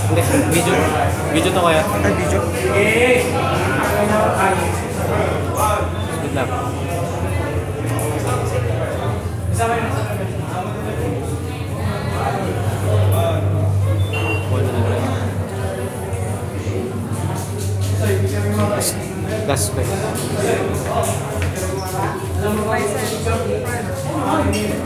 Hindi, video. Video to kaya. Ay, video? Wait lang. Gas ba?